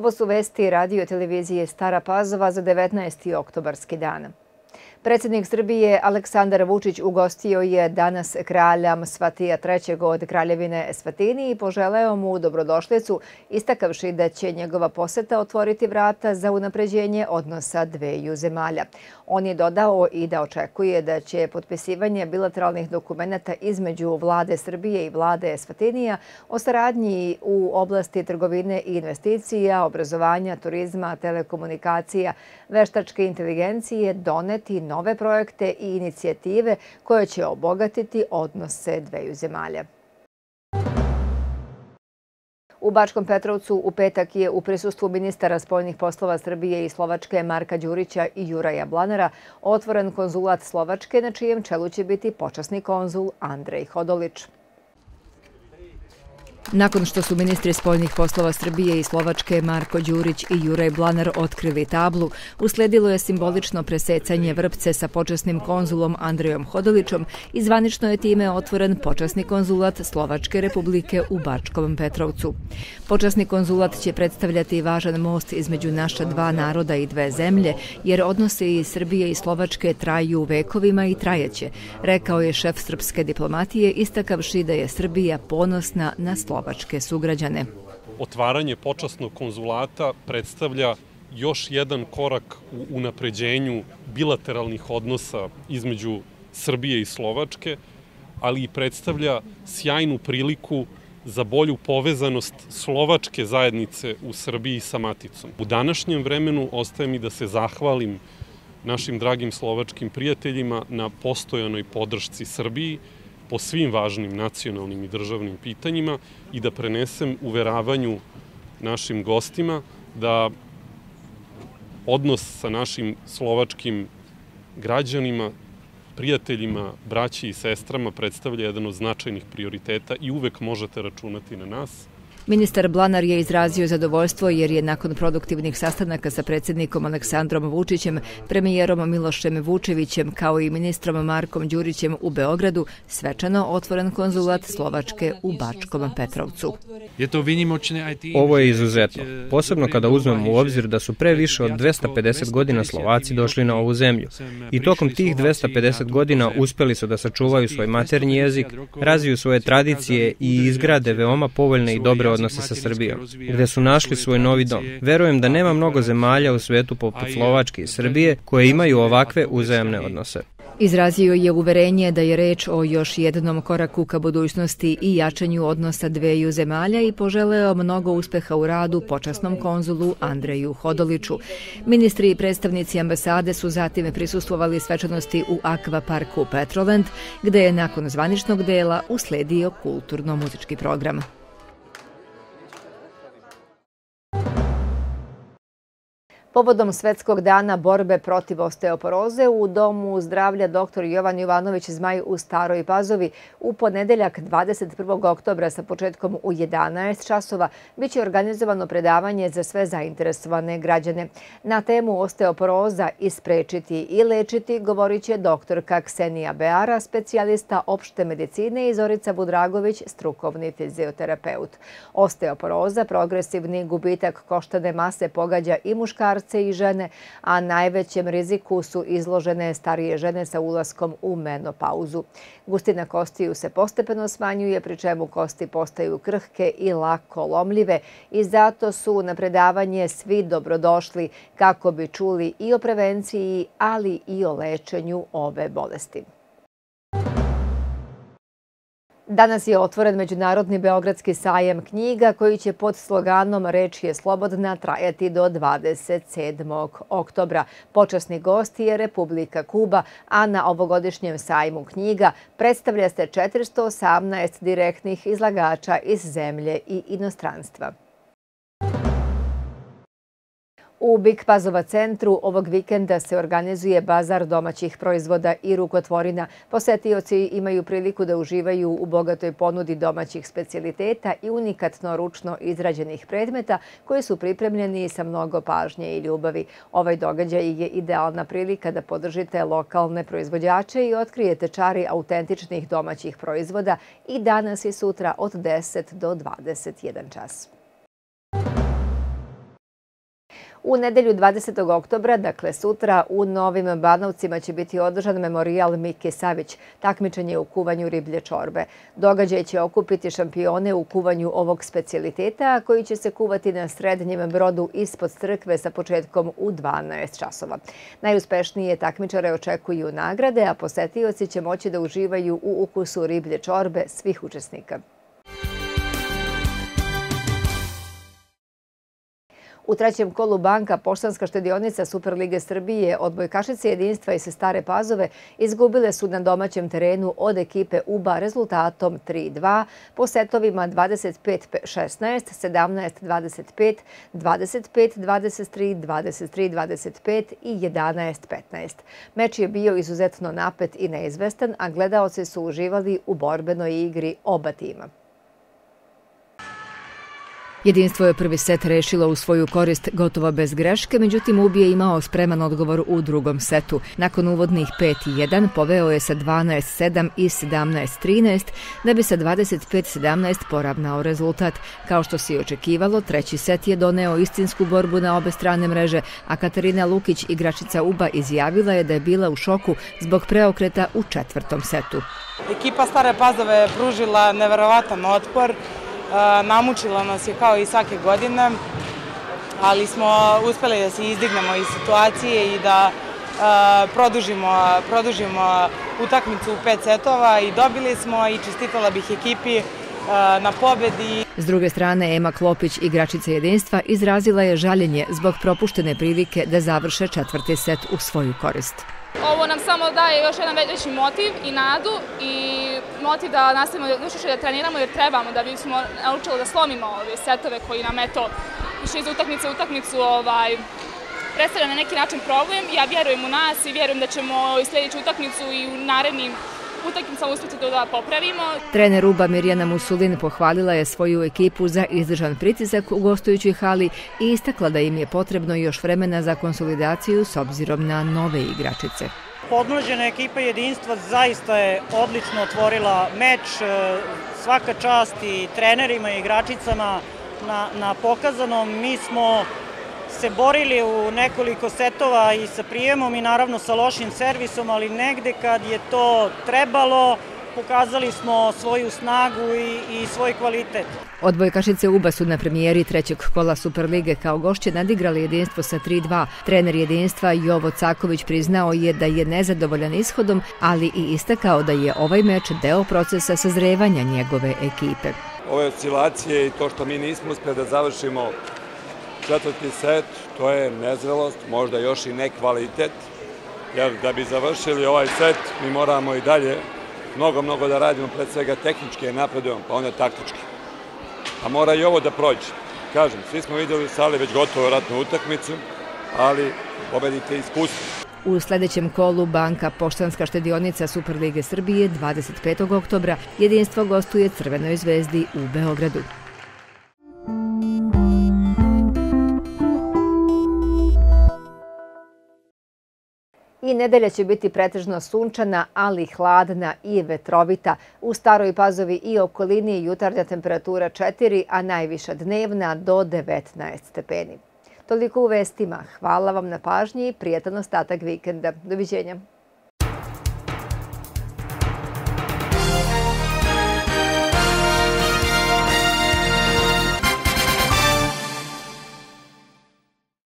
Ovo su vesti radio televizije Stara Pazova za 19. oktobarski dan. Predsjednik Srbije Aleksandar Vučić ugostio je danas kralja Msvatija III od Kraljevine Esvatini i poželeo mu dobrodošlicu, istakavši da će njegova poseta otvoriti vrata za unapređenje odnosa dveju zemalja. On je dodao i da očekuje da će potpisivanje bilateralnih dokumenata između vlade Srbije i vlade Esvatinija o saradnji u oblasti trgovine i investicija, obrazovanja, turizma, telekomunikacija, veštačke inteligencije doneti nove projekte i inicijative koje će obogatiti odnose dveju zemalja. U Bačkom Petrovcu u petak je u prisustvu ministara spoljnih poslova Srbije i Slovačke Marka Đurića i Juraja Blanara otvoren konzulat Slovačke, na čijem čelu će biti počasni konzul Andrej Hodolić. Nakon što su ministri spoljnih poslova Srbije i Slovačke Marko Đurić i Juraj Blanar otkrili tablu, usledilo je simbolično presecanje vrpce sa počasnim konzulom Andrejom Hodolićom i zvanično je time otvoren počasni konzulat Slovačke Republike u Bačkom Petrovcu. Počasni konzulat će predstavljati važan most između naša dva naroda i dve zemlje, jer odnosi Srbije i Slovačke traju vekovima i trajeće, rekao je šef srpske diplomatije, istakavši da je Srbija ponosna na slovačke sugrađane. Otvaranje počasnog konzulata predstavlja još jedan korak u unapređenju bilateralnih odnosa između Srbije i Slovačke, ali i predstavlja sjajnu priliku za bolju povezanost slovačke zajednice u Srbiji sa maticom. U današnjem vremenu ostaje mi da se zahvalim našim dragim slovačkim prijateljima na postojanoj podršci Srbiji po svim važnim nacionalnim i državnim pitanjima i da prenesem uveravanju našim gostima da odnos sa našim slovačkim građanima, prijateljima, braći i sestrama predstavlja jedan od značajnih prioriteta i uvek možete računati na nas. Ministar Blanar je izrazio zadovoljstvo jer je nakon produktivnih sastanaka sa predsjednikom Aleksandrom Vučićem, premijerom Milošem Vučevićem kao i ministrom Markom Đurićem u Beogradu svečano otvoren konzulat Slovačke u Bačkom Petrovcu. Ovo je izuzetno, posebno kada uzmemo u obzir da su pre više od 250 godina Slovaci došli na ovu zemlju i tokom tih 250 godina uspeli su da sačuvaju svoj maternji jezik, razviju svoje tradicije i izgrade veoma povoljne i dobre odnose sa Srbijom, gde su našli svoj novi dom. Verujem da nema mnogo zemalja u svetu poput Slovačke i Srbije koje imaju ovakve uzajamne odnose. Izrazio je uverenje da je reč o još jednom koraku ka budućnosti i jačanju odnosa dveju zemalja i poželeo mnogo uspeha u radu počasnom konzulu Andreju Hodoliću. Ministri i predstavnici ambasade su zatim prisustvovali svečanosti u akvaparku Petroland, gde je nakon zvaničnog dela usledio kulturno-muzički program. Povodom Svetskog dana borbe protiv osteoporoze u Domu zdravlja dr. Jovan Jovanović Zmaj u Staroj Pazovi u ponedeljak 21. oktobra sa početkom u 11 časova biće organizovano predavanje za sve zainteresovane građane. Na temu osteoporoza isprečiti i lečiti govorit će doktorka Ksenija Beara, specijalista opšte medicine i Zorica Budragović, strukovni fizioterapeut. Osteoporoza, progresivni gubitak koštane mase, pogađa i muškarce i žene, a najvećem riziku su izložene starije žene sa ulaskom u menopauzu. Gustina kostiju se postepeno smanjuje, pri čemu kosti postaju krhke i lako lomljive i zato su na predavanje svi dobrodošli kako bi čuli i o prevenciji, ali i o lečenju ove bolesti. Danas je otvoren Međunarodni Beogradski sajam knjiga koji će pod sloganom "Reč je slobodna" trajati do 27. oktobra. Počasni gost je Republika Kuba, a na ovogodišnjem sajmu knjiga predstavlja se 418 direktnih izlagača iz zemlje i inostranstva. U Big Pazova centru ovog vikenda se organizuje bazar domaćih proizvoda i rukotvorina. Posetioci imaju priliku da uživaju u bogatoj ponudi domaćih specijaliteta i unikatno ručno izrađenih predmeta koji su pripremljeni sa mnogo pažnje i ljubavi. Ovaj događaj je idealna prilika da podržite lokalne proizvođače i otkrijete čari autentičnih domaćih proizvoda i danas i sutra od 10 do 21 čas. U nedelju 20. oktobra, dakle sutra, u Novim Banovcima će biti održan memorijal Mike Savić, takmičenje u kuvanju riblje čorbe. Događaj će okupiti šampione u kuvanju ovog specijaliteta, koji će se kuvati na srednjem brodu ispod crkve sa početkom u 12 časova. Najuspešnije takmičare očekuju nagrade, a posetioci će moći da uživaju u ukusu riblje čorbe svih učesnika. U trećem kolu Banka Poštanska štedionica Superlige Srbije odbojkašice jedinstva iz Stare Pazove izgubile su na domaćem terenu od ekipe UBA rezultatom 3-2 po setovima 25-16, 17-25, 25-23, 23-25 i 11-15. Meč je bio izuzetno napet i neizvestan, a gledaoci su uživali u borbenoj igri oba tima. Jedinstvo je prvi set rešilo u svoju korist gotovo bez greške, međutim UBA je imao spreman odgovor u drugom setu. Nakon uvodnih 5-1 poveo je sa 12-7 i 17-13, da bi sa 25-17 poravnao rezultat. Kao što se i očekivalo, treći set je doneo istinsku borbu na obe strane mreže, a Katarina Lukić, igračica UBA, izjavila je da je bila u šoku zbog preokreta u četvrtom setu. Ekipa Stare Pazove je pružila neverovatan otpor. Namučila nas je kao i svake godine, ali smo uspeli da se izdignemo iz situacije i da produžimo utakmicu u 5 setova i dobili smo i čestitala bih ekipi na pobedi. S druge strane, Ema Klopić, igračica jedinstva, izrazila je žaljenje zbog propuštene prilike da završe četvrti set u svoju korist. Ovo nam samo daje još jedan veći motiv i nadu i motiv da nastavimo još više da treniramo jer trebamo da bismo naučili da slomimo ove setove koji nam više iz utakmice u utakmicu predstavlja na neki način problem. Ja vjerujem u nas i vjerujem da ćemo i sljedeću utakmicu i u narednim utakmicama uspjeti to da popravimo. Trener UBA Mirjana Musulin pohvalila je svoju ekipu za izdržan pritisak u gostujućoj hali i istakla da im je potrebno još vremena za konsolidaciju s obzirom na nove igračice. Podmlađena ekipa jedinstva zaista je odlično otvorila meč. Svaka čast i trenerima i igračicama na pokazanom. Mi smo se borili u nekoliko setova i sa prijemom i naravno sa lošim servisom, ali negde kad je to trebalo, pokazali smo svoju snagu i svoj kvalitet. Odbojkašice UBA su na premijeri trećeg kola Superlige kao gošće nadigrali jedinstvo sa 3-2. Trener jedinstva Jovo Caković priznao je da je nezadovoljan ishodom, ali i istakao da je ovaj meč deo procesa sazrevanja njegove ekipe. Ove oscilacije i to što mi nismo uspjeli da završimo četvrti set, to je nezrelost, možda još i nekvalitet, jer da bi završili ovaj set mi moramo i dalje mnogo da radimo, pred svega tehnički napredujemo, pa onda taktički. A mora i ovo da prođe. Kažem, svi smo vidjeli u sali već gotovo ratnu utakmicu, ali pobedite iskustvo. U sljedećem kolu Banka Poštanska štedionica Superlige Srbije 25. oktobra jedinstvo gostuje Crvenoj zvezdi u Beogradu. I nedelja će biti pretežno sunčana, ali hladna i vetrovita. U Staroj Pazovi i okolini jutarnja temperatura 4, a najviša dnevna do 19 stepeni. Toliko u vestima. Hvala vam na pažnji i prijatan ostatak vikenda. Doviđenja.